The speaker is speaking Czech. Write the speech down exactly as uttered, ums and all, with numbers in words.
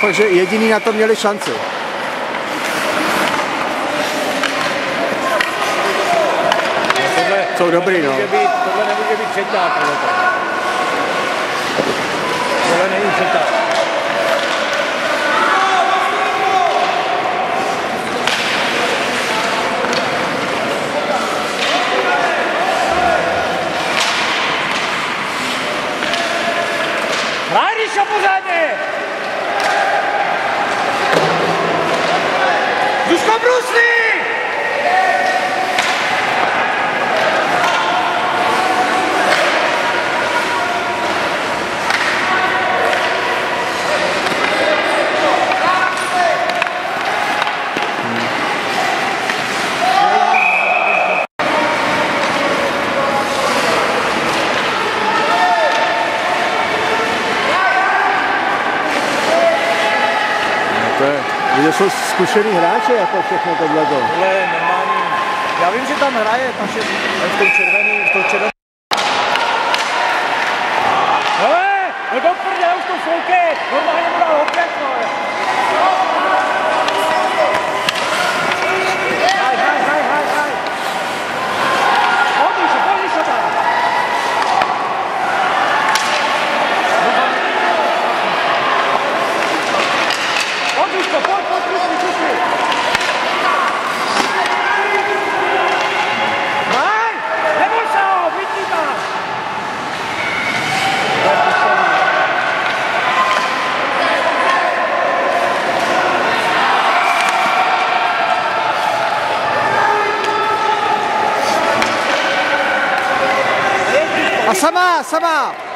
fakt, že jediný na to měli šanci. Tohle, jsou dobrý, no. Být, tohle nemůže být třeták, tohle. Tohle není třeták. Hraj, Ríšo, pořádně! Zuzko, brusli! Že jsou zkušený hráči, jako všechno tohleto. Tohle je normální. Já vím, že tam hraje, tam je v tom červený, v tom červený. Hele, no do prdele už to fouky, normálně mu dal opět, no. Hraj, hraj, hraj, hraj, hraj. Pojď, Ríšo, pojď, Ríšo, tam. Pojď, Ríšo, pojď, pojď, kusni, kusni. Hraj, neboj se ho, vytni tam. A sama, sama!